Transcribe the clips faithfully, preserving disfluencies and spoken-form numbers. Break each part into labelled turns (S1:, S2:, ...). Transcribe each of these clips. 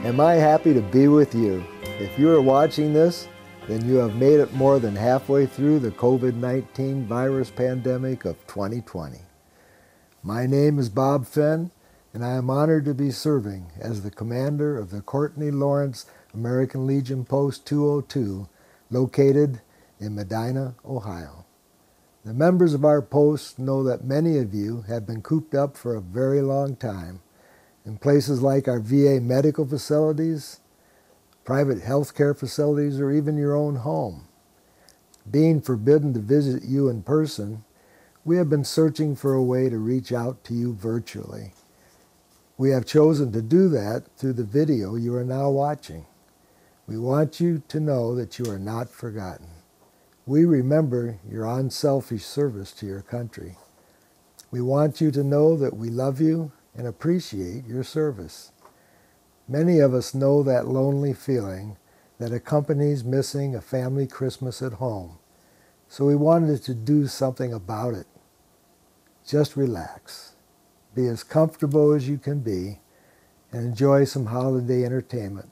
S1: Am I happy to be with you? If you are watching this, then you have made it more than halfway through the COVID nineteen virus pandemic of twenty twenty. My name is Bob Fenn, and I am honored to be serving as the commander of the Courtney Lawrence American Legion Post two oh two, located in Medina, Ohio. The members of our post know that many of you have been cooped up for a very long time in places like our V A medical facilities, private health care facilities, or even your own home. Being forbidden to visit you in person, we have been searching for a way to reach out to you virtually. We have chosen to do that through the video you are now watching. We want you to know that you are not forgotten. We remember your unselfish service to your country. We want you to know that we love you and appreciate your service. Many of us know that lonely feeling that accompanies missing a family Christmas at home, so we wanted to do something about it. Just relax, be as comfortable as you can be, and enjoy some holiday entertainment.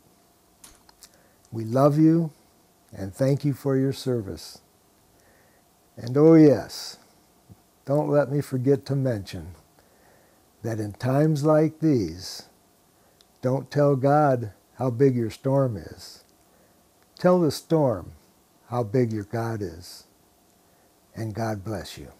S1: We love you and thank you for your service. And oh yes, don't let me forget to mention that in times like these, don't tell God how big your storm is. Tell the storm how big your God is. And God bless you.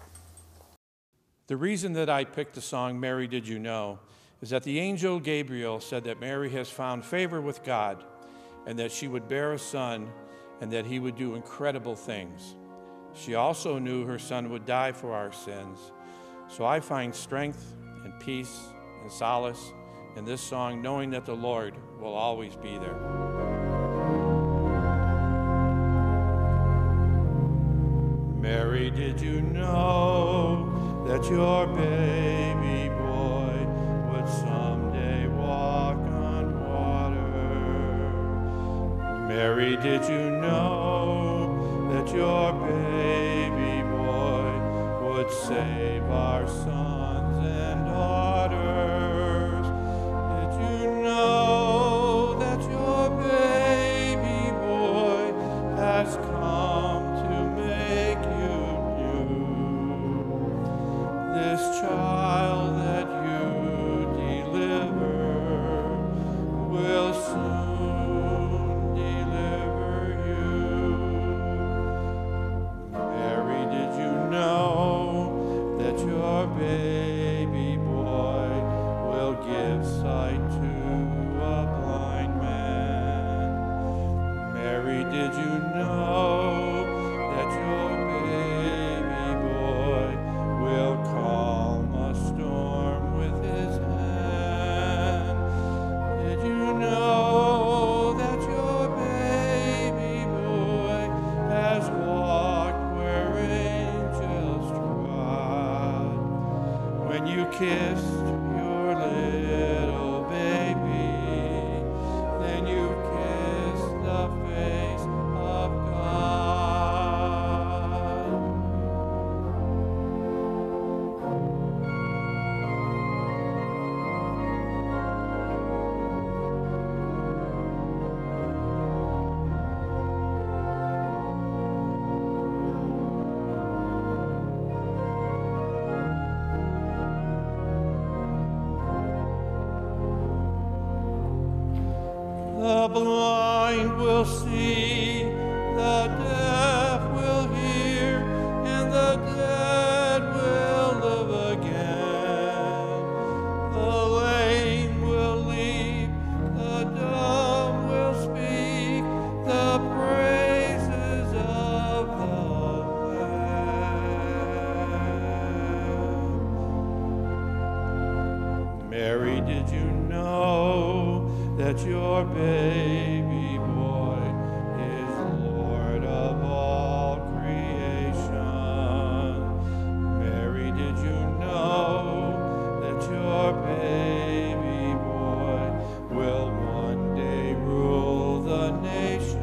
S2: The reason that I picked the song, Mary Did You Know, is that the angel Gabriel said that Mary has found favor with God and that she would bear a son and that he would do incredible things. She also knew her son would die for our sins. So I find strength and peace and solace in this song, knowing that the Lord will always be there. Mary, did you know that your baby boy would someday walk on water? Mary, did you know that your baby boy would save our sons and daughters? Did you know that your baby boy has come to make you new? This child that you deliver will soon deliver you. Mary, did you know that your baby boy will give sight to a blind man? Mary, did you know that your baby boy will calm a storm with his hand? Did you know that your baby boy has walked where angels trod? When you kissed your little baby, then you kissed the face of God. The blind will see, the deaf will hear, and the dead will live again. The lame will leap, the dumb will speak, the praises of the Lamb. Mary, did you know that your baby boy is Lord of all creation? Mary, did you know that your baby boy will one day rule the nations?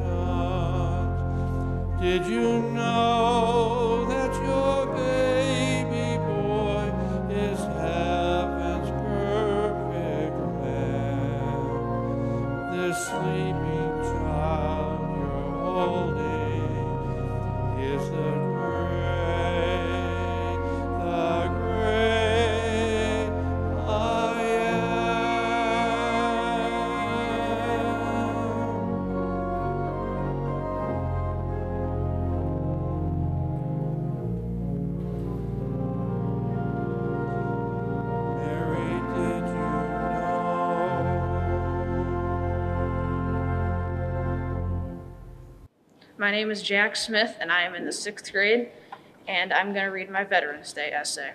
S2: Did you know that your baby boy is heaven's perfect Lamb? this sleeping child you're holding is the great, the great I Mary, did you
S3: My name is Jack Smith, and I am in the sixth grade, and I'm going to read my Veterans Day essay.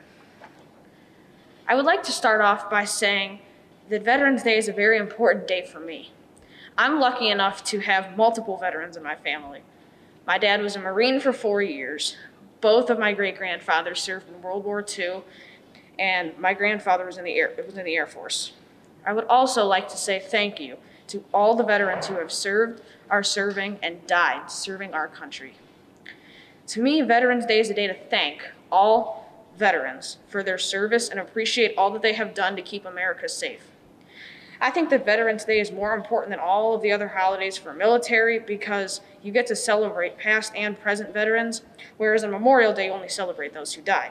S3: I would like to start off by saying that Veterans Day is a very important day for me. I'm lucky enough to have multiple veterans in my family. My dad was a Marine for four years. Both of my great-grandfathers served in World War Two, and my grandfather was in the Air, was in the Air Force. I would also like to say thank you to all the veterans who have served, are serving, and died serving our country. To me, Veterans Day is a day to thank all veterans for their service and appreciate all that they have done to keep America safe. I think that Veterans Day is more important than all of the other holidays for military because you get to celebrate past and present veterans, whereas on Memorial Day, you only celebrate those who died.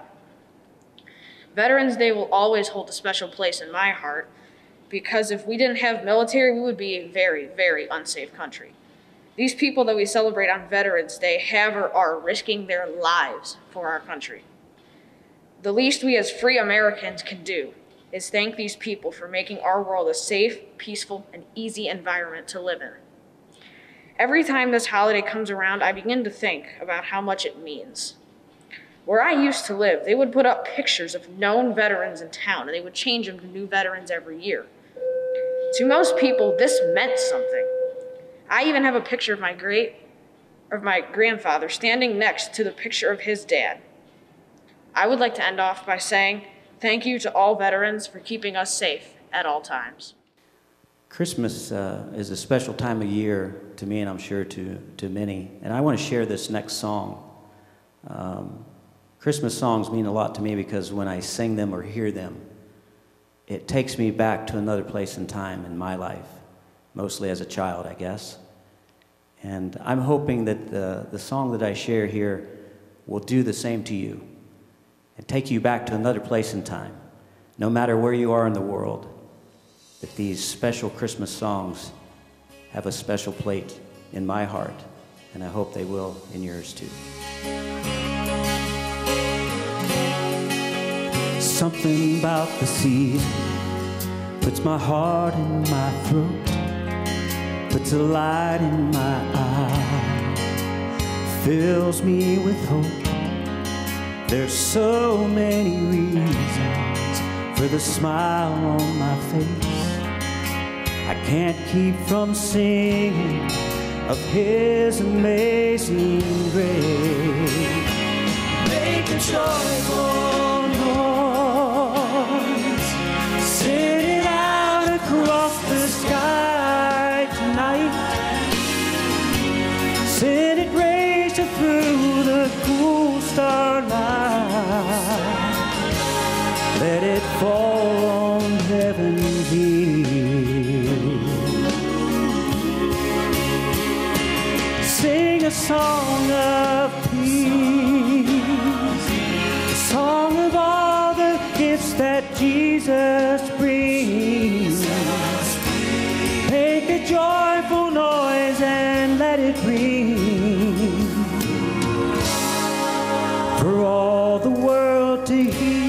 S3: Veterans Day will always hold a special place in my heart because if we didn't have military, we would be a very, very unsafe country. These people that we celebrate on Veterans Day have or are risking their lives for our country. The least we as free Americans can do is thank these people for making our world a safe, peaceful, and easy environment to live in. Every time this holiday comes around, I begin to think about how much it means. Where I used to live, they would put up pictures of known veterans in town, and they would change them to new veterans every year. To most people, this meant something. I even have a picture of my great, of my grandfather standing next to the picture of his dad. I would like to end off by saying thank you to all veterans for keeping us safe at all times.
S4: Christmas uh, is a special time of year to me, and I'm sure to, to many. And I want to share this next song. Um, Christmas songs mean a lot to me because when I sing them or hear them, it takes me back to another place and time in my life, mostly as a child, I guess. And I'm hoping that the, the song that I share here will do the same to you and take you back to another place and time, no matter where you are in the world, that these special Christmas songs have a special plate in my heart, and I hope they will in yours too. Something about the sea puts my heart in my throat, puts a light in my eye, fills me with hope. There's so many reasons for the smile on my face. I can't keep from singing of His amazing grace. Make a joyful noise, send it out across the sky tonight. Send it racing through the cool starlight. Let it fall on heaven's ear. Sing a song of peace, a song of all the gifts that Jesus brings. Make a joyful noise and let it ring for all the world to hear.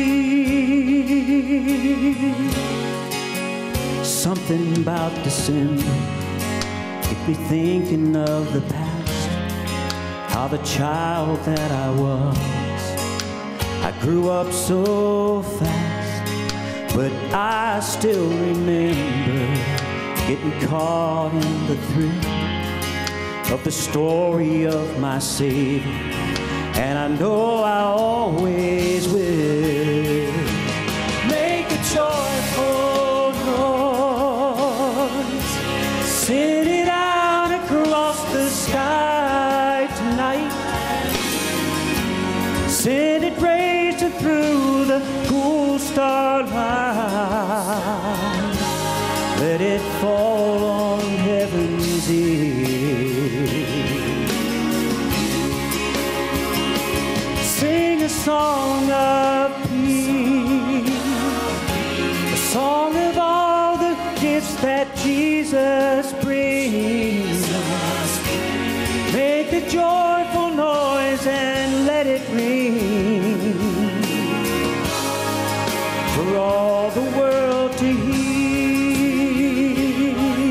S4: Something about December get me thinking of the past, how the child that I was, I grew up so fast, but I still remember getting caught in the thrill of the story of my Savior, and I know I always will. Make a joyful noise, send it out across the sky tonight. Send it racing through the cool starlight. Let it fall on heaven's ear. Sing a song of peace, a song of all the gifts that Jesus brings. Make a joyful noise and let it ring for all the world to hear.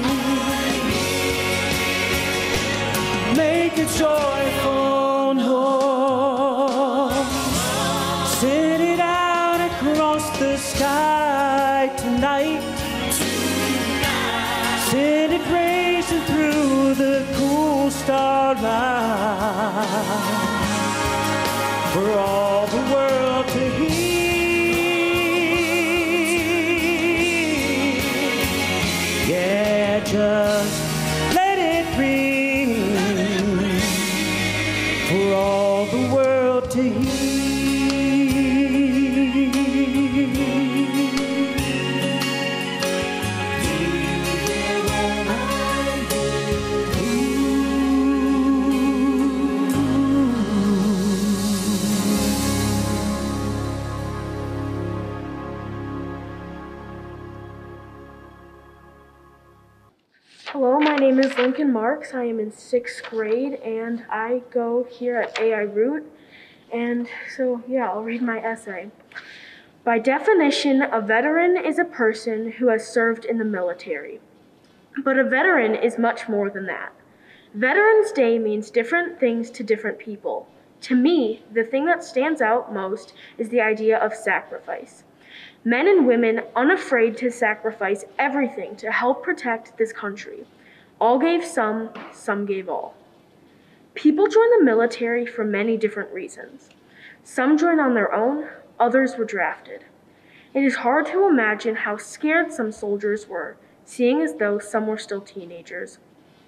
S4: Make a joyful noise, send it out across the sky tonight. Send it racing through the cool starlight for all the world to hear. Yeah, just let it ring for all the world to hear.
S5: Hello, my name is Lincoln Marks. I am in sixth grade and I go here at A I Root. And so, yeah, I'll read my essay. By definition, a veteran is a person who has served in the military. But a veteran is much more than that. Veterans Day means different things to different people. To me, the thing that stands out most is the idea of sacrifice. Men and women unafraid to sacrifice everything to help protect this country. All gave some, some gave all. People join the military for many different reasons. Some join on their own, others were drafted. It is hard to imagine how scared some soldiers were, seeing as though some were still teenagers.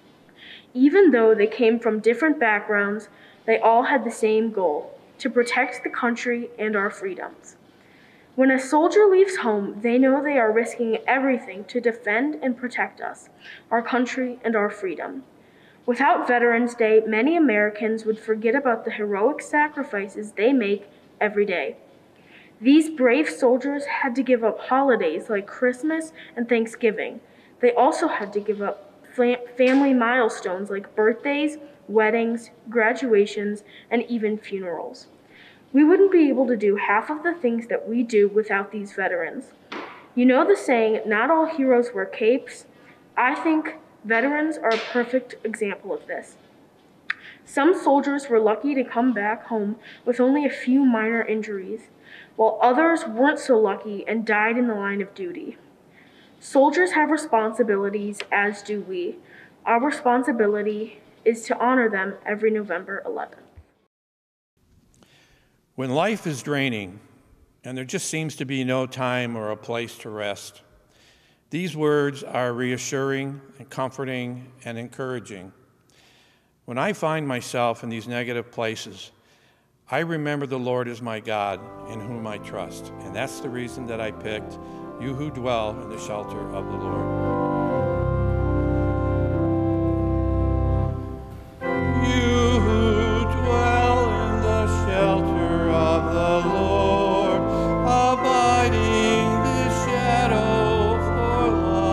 S5: Even though they came from different backgrounds, they all had the same goal, to protect the country and our freedoms. When a soldier leaves home, they know they are risking everything to defend and protect us, our country, and our freedom. Without Veterans Day, many Americans would forget about the heroic sacrifices they make every day. These brave soldiers had to give up holidays like Christmas and Thanksgiving. They also had to give up family milestones like birthdays, weddings, graduations, and even funerals. We wouldn't be able to do half of the things that we do without these veterans. You know the saying, not all heroes wear capes? I think veterans are a perfect example of this. Some soldiers were lucky to come back home with only a few minor injuries, while others weren't so lucky and died in the line of duty. Soldiers have responsibilities, as do we. Our responsibility is to honor them every November eleventh.
S2: When life is draining and there just seems to be no time or a place to rest, these words are reassuring and comforting and encouraging. When I find myself in these negative places, I remember the Lord is my God in whom I trust, and that's the reason that I picked You Who Dwell in the Shelter of the Lord. You who dwell in the shelter of the Lord, abiding the shadow for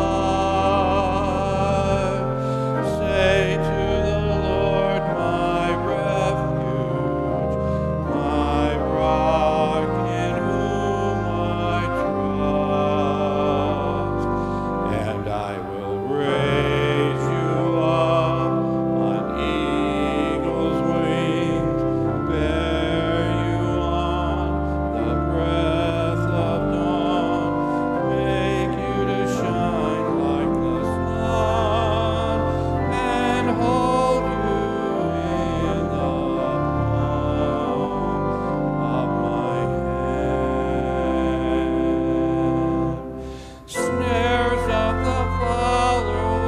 S2: life, say to the Lord, my refuge, my rock in whom I trust, and I will raise you up on eagle's wings, bear you on the breath of dawn, make you to shine like the sun, and hold you in the palm of my hand. Snares of the fowler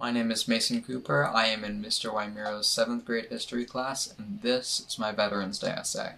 S6: My name is Mason Cooper. I am in Mister Wymero's seventh grade history class, and this is my Veterans Day essay.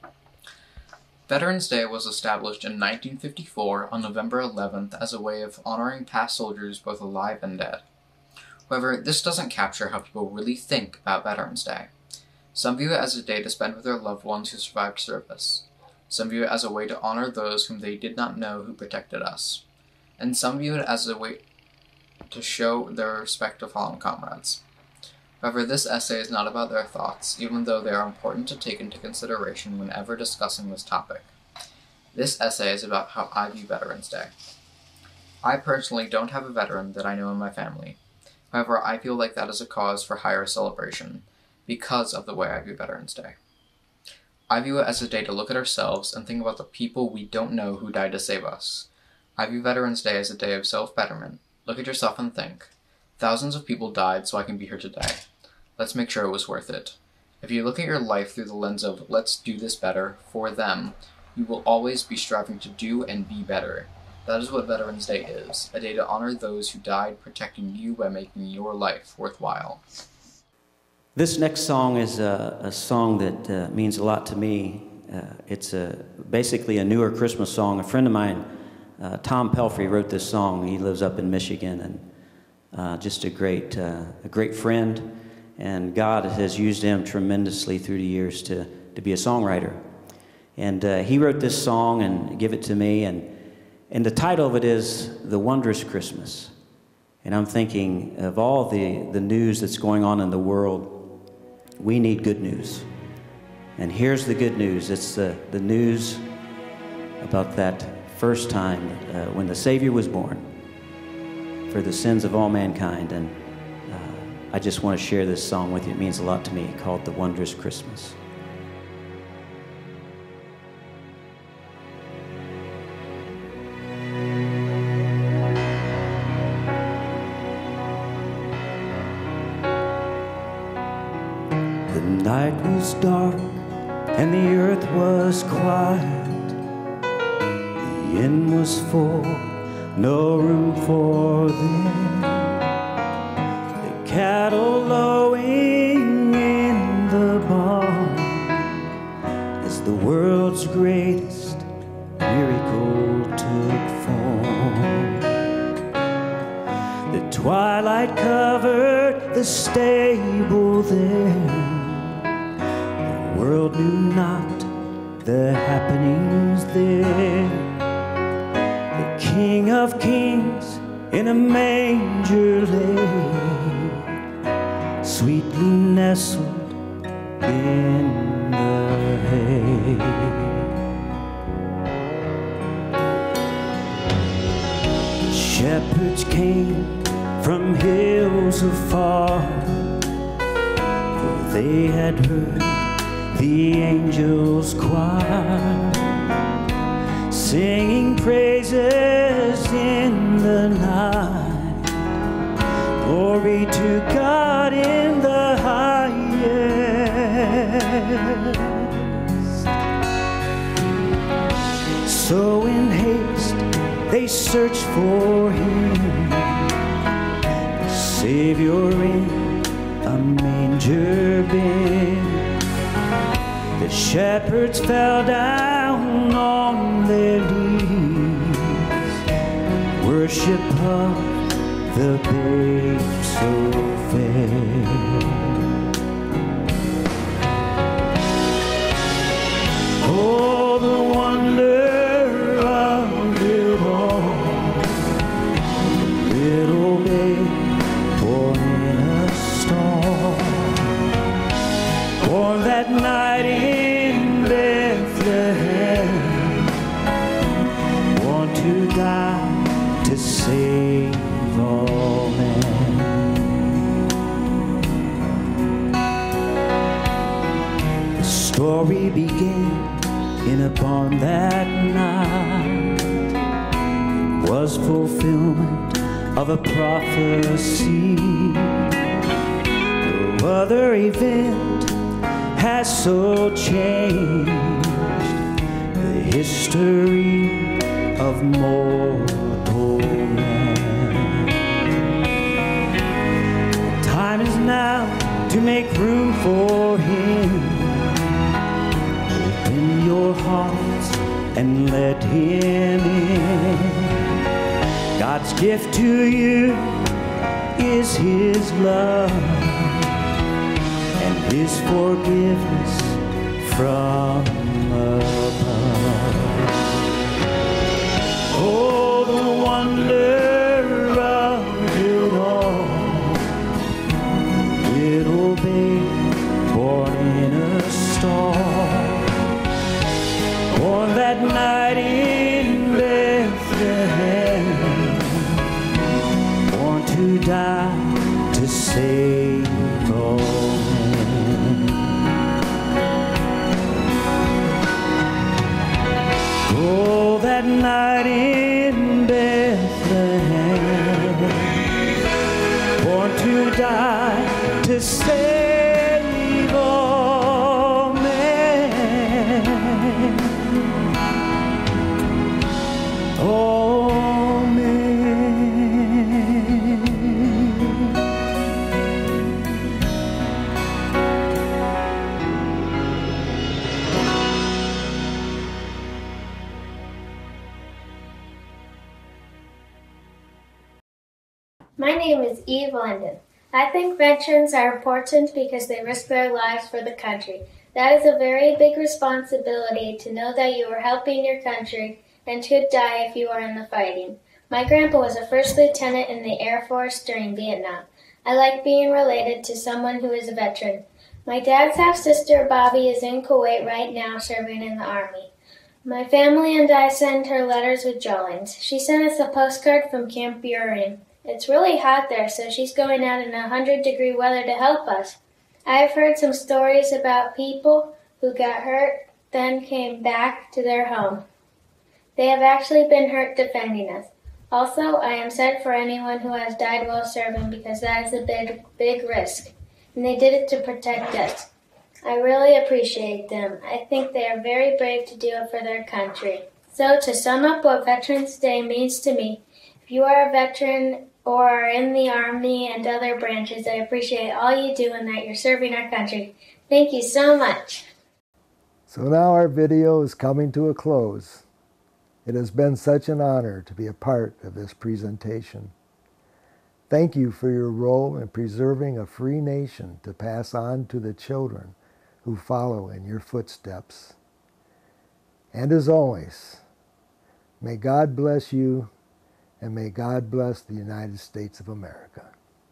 S6: Veterans Day was established in nineteen fifty-four on November eleventh as a way of honoring past soldiers both alive and dead. However, this doesn't capture how people really think about Veterans Day. Some view it as a day to spend with their loved ones who survived service. Some view it as a way to honor those whom they did not know who protected us. And some view it as a way to show their respect to fallen comrades. However, this essay is not about their thoughts, even though they are important to take into consideration whenever discussing this topic. This essay is about how I view Veterans Day. I personally don't have a veteran that I know in my family. However, I feel like that is a cause for higher celebration, because of the way I view Veterans Day. I view it as a day to look at ourselves and think about the people we don't know who died to save us. I view Veterans Day as a day of self-betterment. Look at yourself and think, thousands of people died so I can be here today. Let's make sure it was worth it. If you look at your life through the lens of let's do this better for them, you will always be striving to do and be better. That is what Veterans Day is, a day to honor those who died protecting you by making your life worthwhile.
S4: This next song is a, a song that uh, means a lot to me. Uh, it's a, basically a newer Christmas song. A friend of mine, uh, Tom Pelfrey, wrote this song. He lives up in Michigan, and uh, just a great, uh, a great friend. And God has used him tremendously through the years to, to be a songwriter. And uh, he wrote this song and gave it to me, and, and the title of it is The Wondrous Christmas. And I'm thinking of all the, the news that's going on in the world, we need good news. And here's the good news. It's the, the news about that first time uh, when the Savior was born for the sins of all mankind. And uh, I just want to share this song with you. It means a lot to me, called The Wondrous Christmas. The night was dark and the earth was quiet. The inn was full, no room for them. The cattle lowing in the barn as the world's greatest miracle took form. The twilight covered the stable there. The world knew not the happenings there. The King of Kings in a manger lay, sweetly nestled in the hay. The shepherds came from hills afar, for they had heard the angels' choir, singing praises in the night. Glory to God in the highest. So in haste they searched for him, the Savior in a manger bin. The shepherds fell down on their knees, worship of the babe so fair. Oh, the wonder of it all, the little babe born in a stall, born that night in Bethlehem, born to die to save all men. The story began in a barn that night. It was fulfillment of a prophecy. No other event has so changed the history of mortal man. make room for him. Open your hearts and let him in. God's gift to you is his love and his forgiveness from above. Oh, the wonder of it all. Little babe born in a stall, born that night in Bethlehem, born to die to save all men. Oh, that night in Bethlehem, born to die to save all men. All men.
S7: My name is Eve London. I think veterans are important because they risk their lives for the country. That is a very big responsibility to know that you are helping your country and could die if you are in the fighting. My grandpa was a first lieutenant in the Air Force during Vietnam. I like being related to someone who is a veteran. My dad's half-sister Bobby is in Kuwait right now serving in the Army. My family and I send her letters with Jolens. She sent us a postcard from Camp Burin. It's really hot there, so she's going out in one hundred degree weather to help us. I have heard some stories about people who got hurt, then came back to their home. They have actually been hurt defending us. Also, I am sad for anyone who has died while serving because that is a big, big risk, and they did it to protect us. I really appreciate them. I think they are very brave to do it for their country. So, to sum up what Veterans Day means to me, if you are a veteran or are in the Army and other branches, I appreciate all you do and that you're serving our country. Thank you so much.
S1: So now our video is coming to a close. It has been such an honor to be a part of this presentation. Thank you for your role in preserving a free nation to pass on to the children who follow in your footsteps. And as always, may God bless you, and may God bless the United States of America.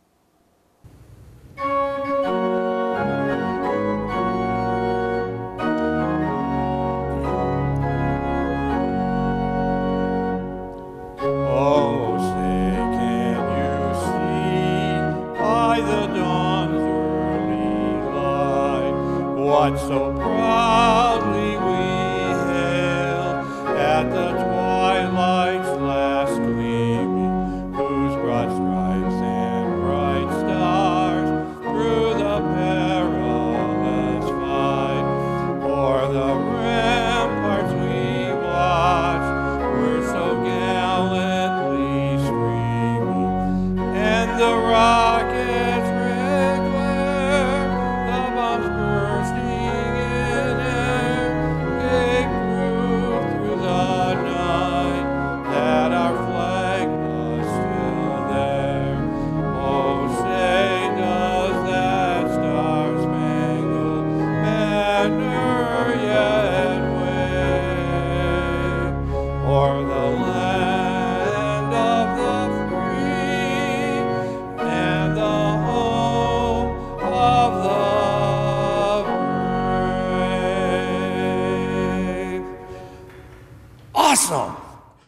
S2: Oh, say, can you see by the dawn's early light what so proudly we hailed at the twilight's last gleaming, whose broad stripes and bright stars through the perilous fight o'er the ramparts we watched were so gallantly streaming, and the rockets red glare, the bombs bursting in air, gave proof through the night that our flag was still there. Oh, say does that star-spangled banner yet wave o'er the land of the free and the home of the brave? Awesome!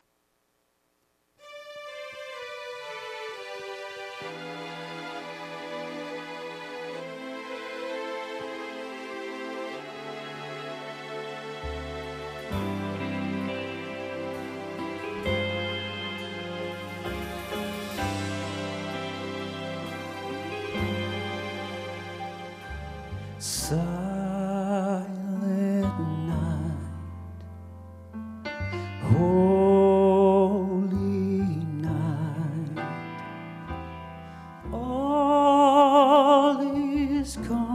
S4: Silent night, holy night, all is calm.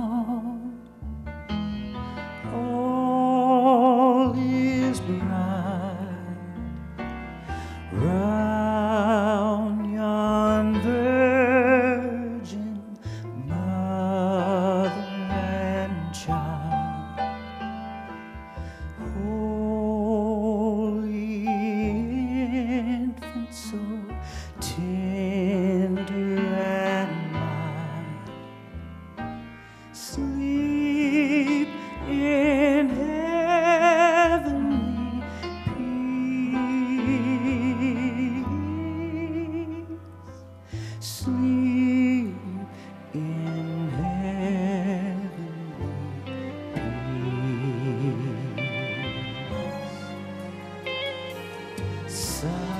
S8: sun.